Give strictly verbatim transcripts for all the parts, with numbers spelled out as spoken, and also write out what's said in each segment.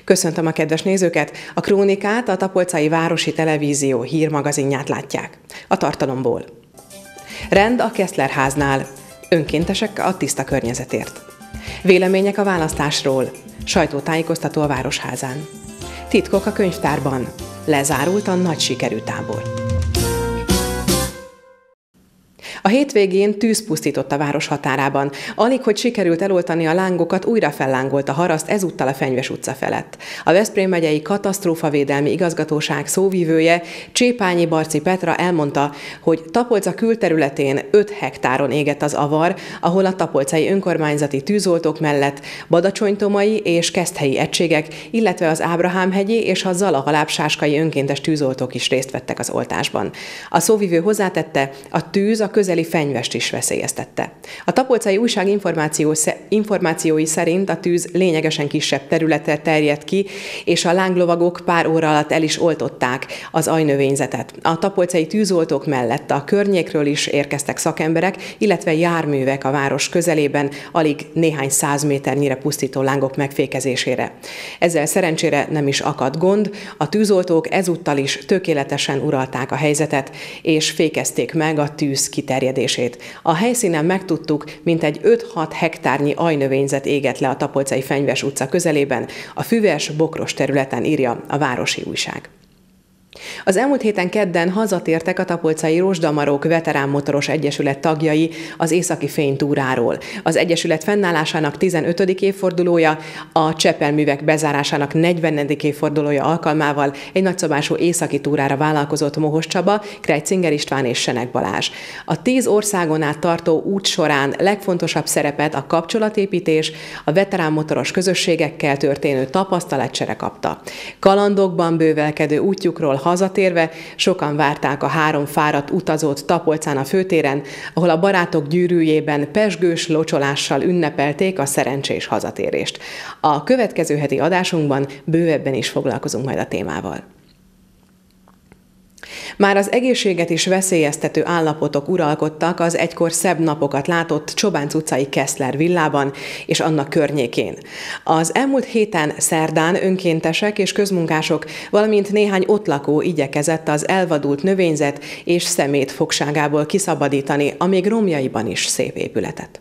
Köszöntöm a kedves nézőket! A krónikát, a Tapolcai Városi Televízió hírmagazinját látják. A tartalomból. Rend a Keszler háznál. Önkéntesek a tiszta környezetért. Vélemények a választásról. Sajtótájékoztató a Városházán. Titkok a könyvtárban. Lezárult a nagy sikerű tábor. A hétvégén tűz pusztított a város határában. Alig, hogy sikerült eloltani a lángokat, újra fellángolt a haraszt, ezúttal a Fenyves utca felett. A Veszprém megyei katasztrófavédelmi igazgatóság szóvivője, Csépányi Barci Petra elmondta, hogy Tapolca külterületén öt hektáron égett az avar, ahol a tapolcai önkormányzati tűzoltók mellett badacsonytomai és keszthelyi egységek, illetve az Ábrahámhegyi és a Zalahaláb-sáskai önkéntes tűzoltók is részt vettek az oltásban. A szóvivő hozzátette, a tűz a közeli Fenyvest is veszélyeztette. A tapolcai újság információ, információi szerint a tűz lényegesen kisebb területre terjedt ki, és a lánglovagok pár óra alatt el is oltották az ajnövényzetet. A tapolcai tűzoltók mellett a környékről is érkeztek szakemberek, illetve járművek a város közelében, alig néhány száz méternyire pusztító lángok megfékezésére. Ezzel szerencsére nem is akadt gond, a tűzoltók ezúttal is tökéletesen uralták a helyzetet, és fékezték meg a tűz kiterjedését. A helyszínen megtudtuk, mintegy öt-hat hektárnyi ajnövényzet égett le a Tapolcai Fenyves utca közelében, a füves, bokros területen, írja a Városi Újság. Az elmúlt héten kedden hazatértek a Tapolcai Rozsdamarók Veterán Motoros Egyesület tagjai az Északi Fény túráról. Az egyesület fennállásának tizenötödik évfordulója, a Csepelművek bezárásának negyvenedik évfordulója alkalmával egy nagyszabású északi túrára vállalkozott Mohos Csaba, Krejcinger István és Senek Balázs. A tíz országon át tartó út során legfontosabb szerepet a kapcsolatépítés, a veterán motoros közösségekkel történő tapasztalatcsere kapta. Kalandokban bővelkedő útjukról hazatérve sokan várták a három fáradt utazót Tapolcán a főtéren, ahol a barátok gyűrűjében pezsgős locsolással ünnepelték a szerencsés hazatérést. A következő heti adásunkban bővebben is foglalkozunk majd a témával. Már az egészséget is veszélyeztető állapotok uralkodtak az egykor szebb napokat látott Csobánc utcai Keszler villában és annak környékén. Az elmúlt héten szerdán önkéntesek és közmunkások, valamint néhány ott lakó igyekezett az elvadult növényzet és szemét fogságából kiszabadítani a még romjaiban is szép épületet.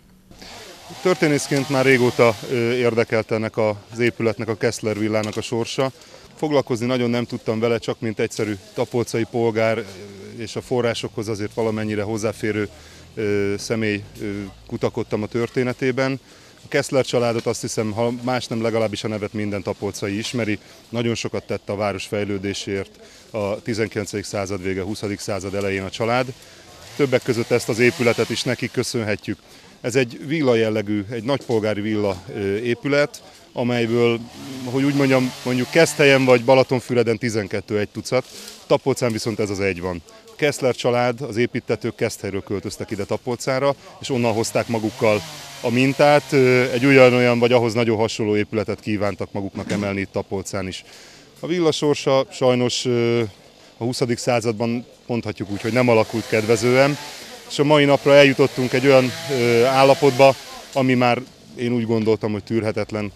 Történészként már régóta érdekelt ennek az épületnek, a Keszler villának a sorsa. Foglalkozni nagyon nem tudtam vele, csak mint egyszerű tapolcai polgár és a forrásokhoz azért valamennyire hozzáférő ö, személy ö, kutakodtam a történetében. A Keszler családot azt hiszem, ha más nem, legalábbis a nevet minden tapolcai ismeri. Nagyon sokat tett a város fejlődéséért a tizenkilencedik század vége, huszadik század elején a család. Többek között ezt az épületet is nekik köszönhetjük. Ez egy villa jellegű, egy nagypolgári villa épület, amelyből, hogy úgy mondjam, mondjuk Keszthelyen vagy Balatonfüreden tizenkettő egy tucat, Tapolcán viszont ez az egy van. A Keszler család, az építtetők Keszthelyről költöztek ide Tapolcára, és onnan hozták magukkal a mintát, egy olyan-olyan vagy ahhoz nagyon hasonló épületet kívántak maguknak emelni itt Tapolcán is. A villa sorsa sajnos a huszadik században mondhatjuk úgy, hogy nem alakult kedvezően, és a mai napra eljutottunk egy olyan állapotba, ami már én úgy gondoltam, hogy tűrhetetlen.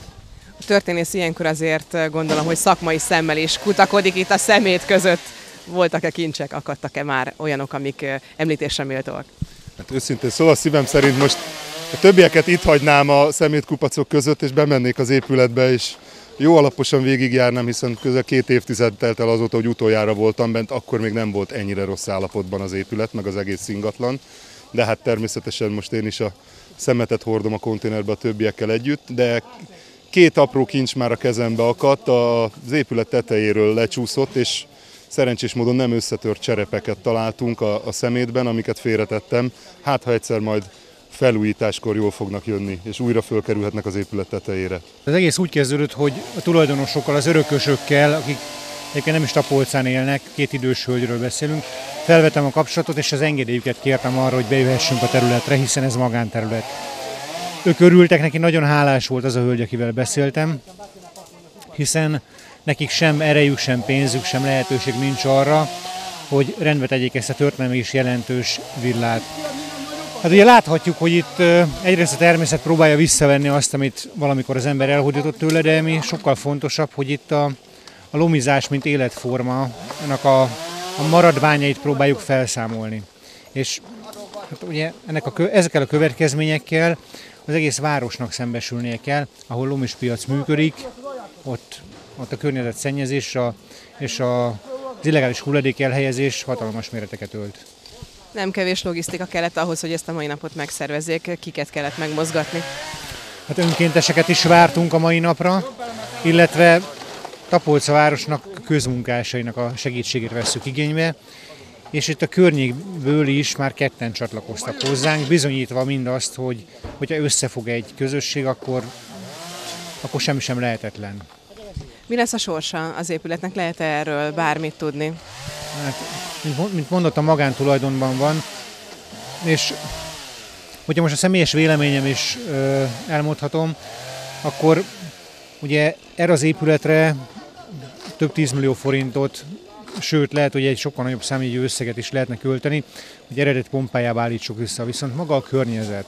A történész ilyenkor azért gondolom, hogy szakmai szemmel is kutakodik itt a szemét között. Voltak-e kincsek, akadtak-e már olyanok, amik említésre méltóak? Hát őszintén szóval szívem szerint most a többieket itt hagynám a szemétkupacok között, és bemennék az épületbe, és jó alaposan végigjárnám, hiszen közel két évtized telt el azóta, hogy utoljára voltam bent, akkor még nem volt ennyire rossz állapotban az épület, meg az egész ingatlan. De hát természetesen most én is a szemetet hordom a konténerbe a többiekkel együtt, de két apró kincs már a kezembe akadt, az épület tetejéről lecsúszott, és szerencsés módon nem összetört cserepeket találtunk a, a szemétben, amiket félretettem. Hát ha egyszer majd felújításkor jól fognak jönni, és újra fölkerülhetnek az épület tetejére. Az egész úgy kezdődött, hogy a tulajdonosokkal, az örökösökkel, akik egyébként nem is Tapolcán élnek, két idős hölgyről beszélünk, felvettem a kapcsolatot, és az engedélyüket kértem arra, hogy bejöhessünk a területre, hiszen ez magánterület. Ők örültek, neki nagyon hálás volt az a hölgy, akivel beszéltem, hiszen nekik sem erejük, sem pénzük, sem lehetőség nincs arra, hogy rendbe tegyék ezt a történelmi is jelentős villát. Hát ugye láthatjuk, hogy itt egyrészt a természet próbálja visszavenni azt, amit valamikor az ember elhódított tőle, de mi sokkal fontosabb, hogy itt a, a lomizás, mint életforma, ennek a, a maradványait próbáljuk felszámolni. És hát ugye ennek a, ezekkel a következményekkel az egész városnak szembesülnie kell, ahol lomispiac működik, ott, ott a környezetszennyezés a, és a, az illegális hulladék elhelyezés hatalmas méreteket ölt. Nem kevés logisztika kellett ahhoz, hogy ezt a mai napot megszervezzék, kiket kellett megmozgatni? Hát önkénteseket is vártunk a mai napra, illetve Tapolca városnak közmunkásainak a segítségét vesszük igénybe, és itt a környékből is már ketten csatlakoztak hozzánk, bizonyítva mindazt, hogy hogyha összefog egy közösség, akkor, akkor semmi sem lehetetlen. Mi lesz a sorsa az épületnek? Lehet-e erről bármit tudni? Hát, mint mondottam, magántulajdonban van, és hogyha most a személyes véleményem is ö, elmondhatom, akkor ugye erre az épületre több tízmillió forintot, sőt lehet, hogy egy sokkal nagyobb számjegyű összeget is lehetne költeni, hogy eredet pompájába állítsuk vissza, viszont maga a környezet,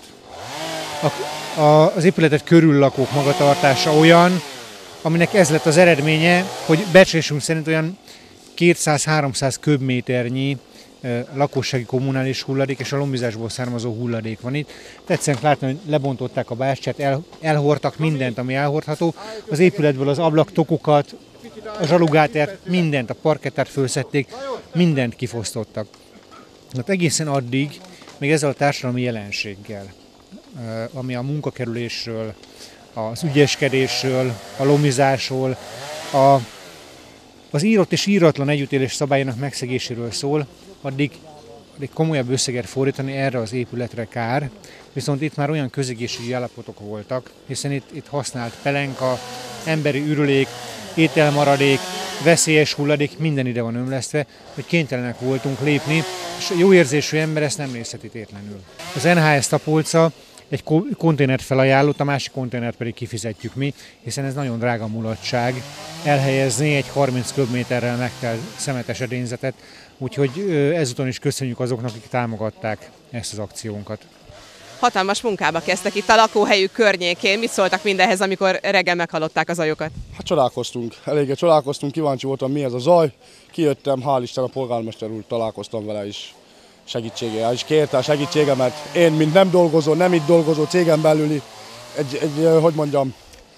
a, a, az épületet körül lakók magatartása olyan, aminek ez lett az eredménye, hogy becslésünk szerint olyan kétszáz-háromszáz köbméternyi e, lakossági kommunális hulladék és a lomizásból származó hulladék van itt. Tetszenek látni, hogy lebontották a bástyát, el, elhordtak mindent, ami elhordható. Az épületből az ablaktokokat, a zsalugátert, mindent, a parkettát fölszedték, mindent kifosztottak. Hát egészen addig, még ezzel a társadalmi jelenséggel, e, ami a munkakerülésről, az ügyeskedésről, a lomizásról, a az írott és íratlan együttélés szabályának megszegéséről szól, addig, addig komolyabb összeget fordítani erre az épületre kár, viszont itt már olyan közegészségügyi állapotok voltak, hiszen itt, itt használt pelenka, emberi ürülék, ételmaradék, veszélyes hulladék, minden ide van ömlesztve, hogy kénytelenek voltunk lépni, és jó érzésű ember ezt nem nézheti tétlenül. Az en há es Tapolca egy konténert felajánlott, a másik konténert pedig kifizetjük mi, hiszen ez nagyon drága mulatság elhelyezni egy harminc köbméterrel megtelt szemetes edényzetet, úgyhogy ezúton is köszönjük azoknak, akik támogatták ezt az akciónkat. Hatalmas munkába kezdtek itt a lakóhelyük környékén. Mit szóltak mindenhez, amikor reggel meghallották az zajokat? Hát csodálkoztunk, eléggé csodálkoztunk, kíváncsi voltam, mi ez a zaj. Kijöttem, hál' Isten, a polgármester úr, találkoztam vele is segítségével, és kérte a segítségemet. Én, mint nem dolgozó, nem itt dolgozó cégen belüli, egy, egy hogy mondjam,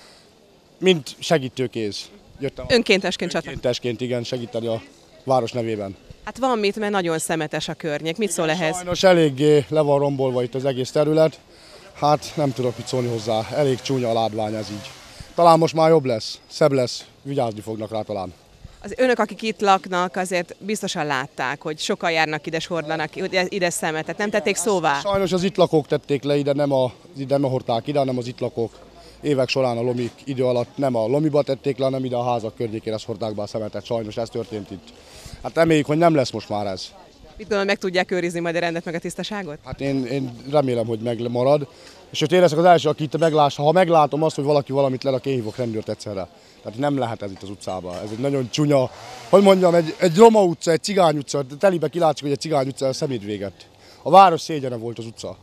mint segítőkéz. Jöttem Önkéntesként csatlakozni. Önkéntesként, igen, segíteni a város nevében. Hát van mit, mert nagyon szemetes a környék. Mit szól ehhez? Sajnos eléggé le van rombolva itt az egész terület. Hát nem tudok mit szólni hozzá, elég csúnya a látvány ez így. Talán most már jobb lesz, szebb lesz, vigyázni fognak rá talán. Az önök, akik itt laknak, azért biztosan látták, hogy sokan járnak ide, sordanak ide, ide szemetet. Nem tették szóvá? Sajnos az itt lakók tették le ide, nem a, ide nem hordták ide, hanem az itt lakók. Évek során a lomi idő alatt nem a lomiba tették le, hanem ide a házak környékére hordták be a szemetet. Sajnos ez történt itt. Hát reméljük, hogy nem lesz most már ez. Mit gondolom, meg tudják őrizni majd a rendet meg a tisztaságot? Hát én, én remélem, hogy megmarad. És hogy én leszek az első, aki itt meglássa. Ha meglátom azt, hogy valaki valamit lerak, én hívok rendőrt egyszerre. Tehát nem lehet ez itt az utcában. Ez egy nagyon csúnya, hogy mondjam, egy, egy roma utca, egy cigány utca. Telibe kilátszik, hogy egy cigány utca a szemét véget. A város szégyene volt az utca.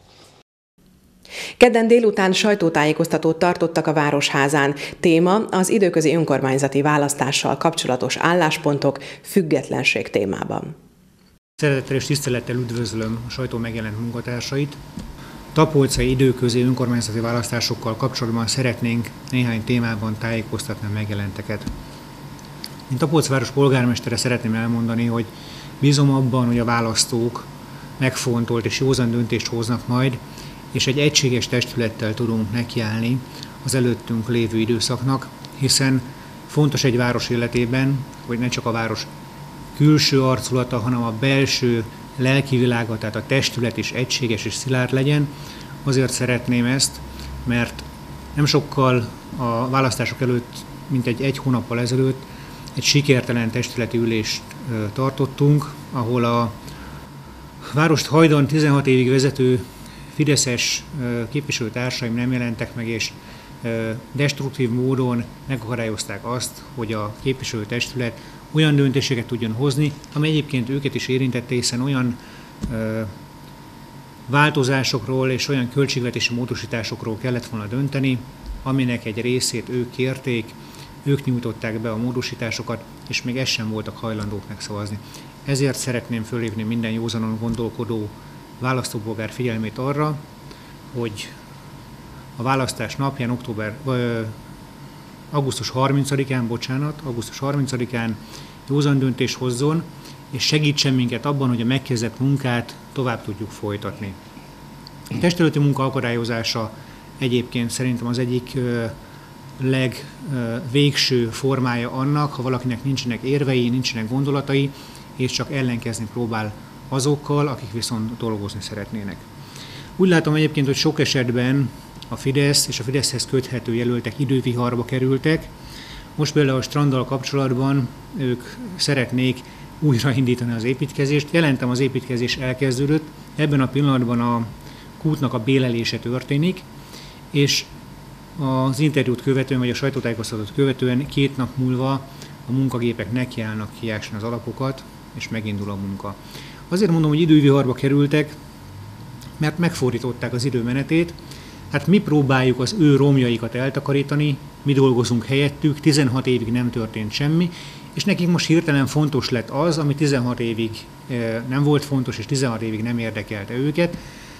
Kedden délután sajtótájékoztatót tartottak a Városházán. Téma az időközi önkormányzati választással kapcsolatos álláspontok, függetlenség témában. Szeretettel és tisztelettel üdvözlöm a sajtó megjelent munkatársait. Tapolcai időközi önkormányzati választásokkal kapcsolatban szeretnénk néhány témában tájékoztatni a megjelenteket. Mint Tapolca város polgármestere szeretném elmondani, hogy bízom abban, hogy a választók megfontolt és józan döntést hoznak majd, és egy egységes testülettel tudunk nekiállni az előttünk lévő időszaknak, hiszen fontos egy város életében, hogy ne csak a város külső arculata, hanem a belső lelki világa, tehát a testület is egységes és szilárd legyen. Azért szeretném ezt, mert nem sokkal a választások előtt, mint egy egy hónappal ezelőtt, egy sikertelen testületi ülést tartottunk, ahol a várost hajdan tizenhat évig vezető fideszes képviselőtársaim nem jelentek meg, és destruktív módon megakadályozták azt, hogy a képviselőtestület olyan döntéseket tudjon hozni, ami egyébként őket is érintette, hiszen olyan ö, változásokról és olyan költségvetési módosításokról kellett volna dönteni, aminek egy részét ők kérték, ők nyújtották be a módosításokat, és még ezt sem voltak hajlandók megszavazni. Ezért szeretném fölhívni minden józanon gondolkodó választópolgár figyelmét arra, hogy a választás napján, október, vagy augusztus harmincadikán, bocsánat, augusztus harmincadikán józan döntés hozzon, és segítsen minket abban, hogy a megkezdett munkát tovább tudjuk folytatni. A testületi munka akadályozása egyébként szerintem az egyik legvégső formája annak, ha valakinek nincsenek érvei, nincsenek gondolatai, és csak ellenkezni próbál azokkal, akik viszont dolgozni szeretnének. Úgy látom egyébként, hogy sok esetben a Fidesz és a Fideszhez köthető jelöltek időviharba kerültek. Most például a stranddal kapcsolatban ők szeretnék újraindítani az építkezést. Jelentem, az építkezés elkezdődött, ebben a pillanatban a kútnak a bélelése történik, és az interjút követően, vagy a sajtótájékoztatót követően két nap múlva a munkagépek nekiállnak kiásni az alapokat, és megindul a munka. Azért mondom, hogy időviharba kerültek, mert megfordították az időmenetét. Hát mi próbáljuk az ő romjaikat eltakarítani, mi dolgozunk helyettük, tizenhat évig nem történt semmi, és nekik most hirtelen fontos lett az, ami tizenhat évig nem volt fontos, és tizenhat évig nem érdekelte őket.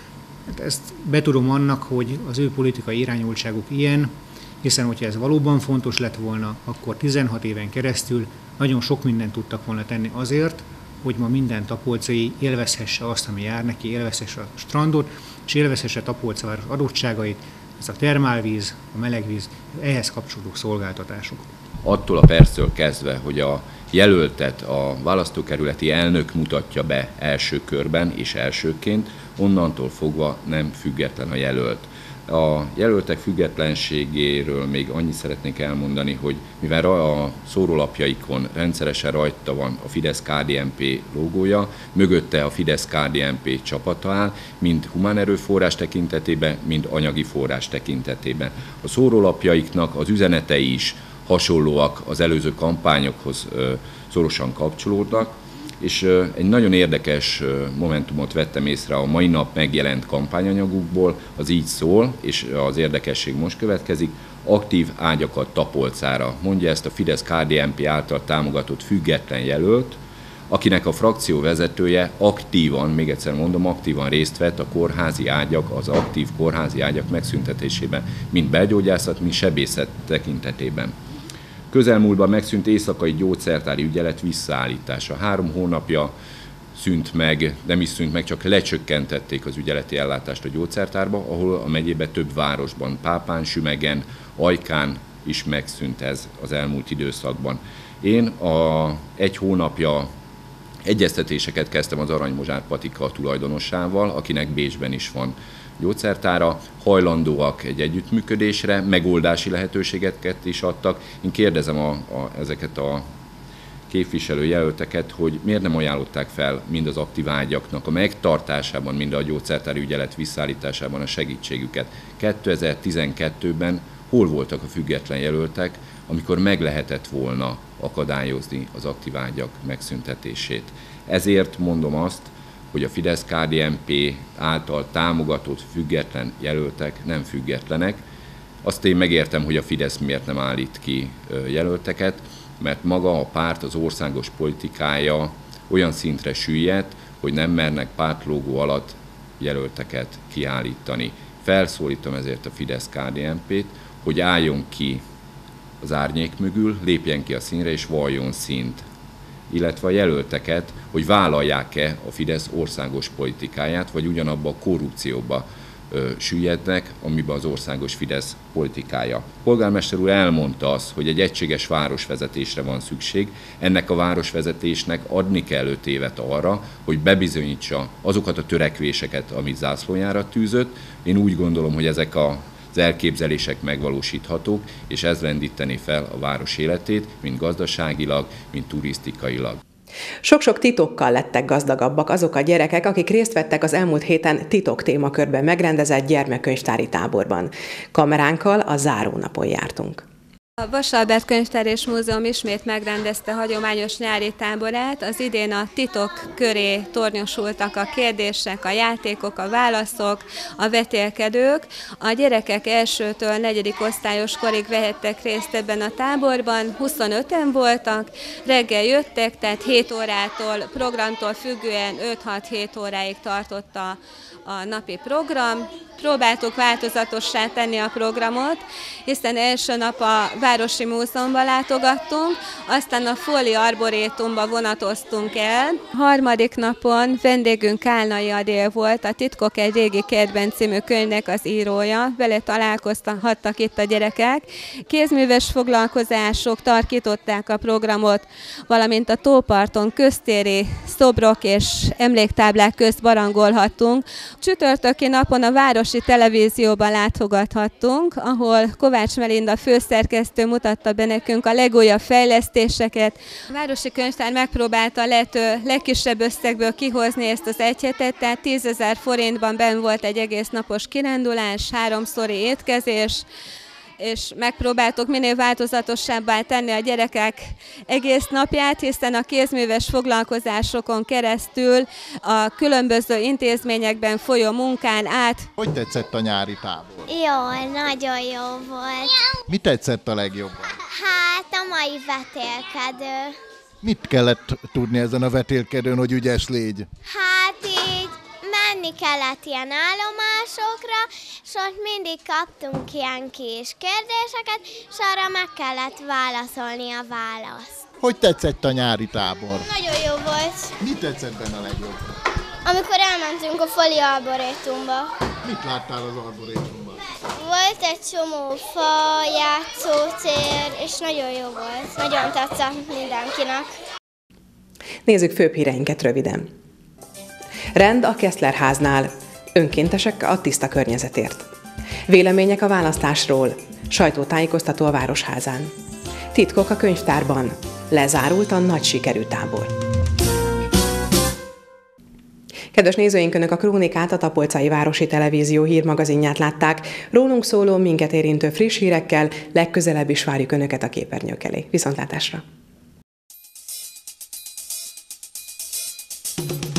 Hát ezt betudom annak, hogy az ő politikai irányultságuk ilyen, hiszen hogyha ez valóban fontos lett volna, akkor tizenhat éven keresztül nagyon sok mindent tudtak volna tenni azért, hogy ma minden tapolcai élvezhesse azt, ami jár neki, élvezhesse a strandot, és élvezhesse Tapolca város adottságait, ez a termálvíz, a melegvíz, ehhez kapcsolódó szolgáltatások. Attól a perctől kezdve, hogy a jelöltet a választókerületi elnök mutatja be első körben és elsőként, onnantól fogva nem független a jelölt. A jelöltek függetlenségéről még annyit szeretnék elmondani, hogy mivel a szórólapjaikon rendszeresen rajta van a Fidesz-ká dé en pé logója, mögötte a Fidesz-ká dé en pé csapata áll, mind humán erőforrás tekintetében, mind anyagi forrás tekintetében. A szórólapjaiknak az üzenetei is hasonlóak az előző kampányokhoz szorosan kapcsolódnak, és egy nagyon érdekes momentumot vettem észre a mai nap megjelent kampányanyagukból, az így szól, és az érdekesség most következik, aktív ágyakat Tapolcára, mondja ezt a Fidesz-ká dé en pé által támogatott független jelölt, akinek a frakció vezetője aktívan, még egyszer mondom, aktívan részt vett a kórházi ágyak, az aktív kórházi ágyak megszüntetésében, mind belgyógyászat, mind sebészet tekintetében. Közelmúltban megszűnt éjszakai gyógyszertári ügyelet visszaállítása. Három hónapja szűnt meg, nem is szűnt meg, csak lecsökkentették az ügyeleti ellátást a gyógyszertárba, ahol a megyében több városban, Pápán, Sümegen, Ajkán is megszűnt ez az elmúlt időszakban. Én a egy hónapja egyeztetéseket kezdtem az Aranymozsár Patika tulajdonossával, akinek Bécsben is van gyógyszertára, hajlandóak egy együttműködésre, megoldási lehetőségeket is adtak. Én kérdezem a, a, ezeket a képviselőjelölteket, hogy miért nem ajánlották fel mind az aktív ágyaknak a megtartásában, mind a gyógyszertári ügyelet visszaállításában a segítségüket. kétezer-tizenkettőben hol voltak a független jelöltek, amikor meg lehetett volna akadályozni az aktív ágyak megszüntetését. Ezért mondom azt, hogy a Fidesz-ká dé en pé által támogatott független jelöltek nem függetlenek. Azt én megértem, hogy a Fidesz miért nem állít ki jelölteket, mert maga a párt, az országos politikája olyan szintre süllyedt, hogy nem mernek pártlógó alatt jelölteket kiállítani. Felszólítom ezért a Fidesz-ká dé en pét, hogy álljon ki az árnyék mögül, lépjen ki a színre és valljon színt, illetve a jelölteket, hogy vállalják-e a Fidesz országos politikáját, vagy ugyanabba a korrupcióba ö, süllyednek, amiben az országos Fidesz politikája. A polgármester úr elmondta azt, hogy egy egységes városvezetésre van szükség, ennek a városvezetésnek adni kell öt évet arra, hogy bebizonyítsa azokat a törekvéseket, amit zászlójára tűzött. Én úgy gondolom, hogy ezek a az elképzelések megvalósíthatók, és ez lendíteni fel a város életét, mind gazdaságilag, mind turisztikailag. Sok-sok titokkal lettek gazdagabbak azok a gyerekek, akik részt vettek az elmúlt héten titok témakörben megrendezett gyermekkönyvtári táborban. Kameránkkal a zárónapon jártunk. A Vasalbert Könyvtár és Múzeum ismét megrendezte hagyományos nyári táborát. Az idén a titok köré tornyosultak a kérdések, a játékok, a válaszok, a vetélkedők. A gyerekek elsőtől negyedik osztályos korig vehettek részt ebben a táborban, huszonöten voltak, reggel jöttek, tehát hét órától, programtól függően öt-hat-hét óráig tartott a, a napi program. Próbáltuk változatossá tenni a programot, hiszen első nap a Városi Múzeumban látogattunk, aztán a Fóli Arborétumba vonatoztunk el. Harmadik napon vendégünk Kálnai Adél volt, a Titkok egy régi kertben című könyvnek az írója, vele találkozhattak itt a gyerekek. Kézműves foglalkozások tarkították a programot, valamint a tóparton köztéri szobrok és emléktáblák közt barangolhattunk. Csütörtöki napon a Városi Televízióban látogathattunk, ahol Kovács Melinda főszerkesztő mutatta be nekünk a legújabb fejlesztéseket. A Városi Könyvtár megpróbálta lehető legkisebb összegből kihozni ezt az egy hetet, tehát tízezer forintban benn volt egy egész napos kirándulás, háromszori étkezés, és megpróbáltuk minél változatosabbá tenni a gyerekek egész napját, hiszen a kézműves foglalkozásokon keresztül a különböző intézményekben folyó munkán át. Hogy tetszett a nyári tábor? Jó, nagyon jó volt. Mi tetszett a legjobban? Hát a mai vetélkedő. Mit kellett tudni ezen a vetélkedőn, hogy ügyes légy? Hát így menni kellett ilyen állomásokra, és ott mindig kaptunk ilyen kis kérdéseket, és arra meg kellett válaszolni a választ. Hogy tetszett a nyári tábor? Nagyon jó volt. Mi tetszett benne a legjobban? Amikor elmentünk a Fóli Arborétumba. Mit láttál az arborétumban? Volt egy csomó fa, játszótér, és nagyon jó volt. Nagyon tetszett mindenkinek. Nézzük főbb híreinket röviden. Rend a Keszler háznál. Önkéntesek a tiszta környezetért. Vélemények a választásról. Sajtótájékoztató a Városházán. Titkok a könyvtárban. Lezárult a nagy sikerű tábor. Kedves nézőink, Önök a Krónikát, a Tapolcai Városi Televízió hírmagazinját látták. Rólunk szóló, minket érintő friss hírekkel legközelebb is várjuk Önöket a képernyők elé. Viszontlátásra!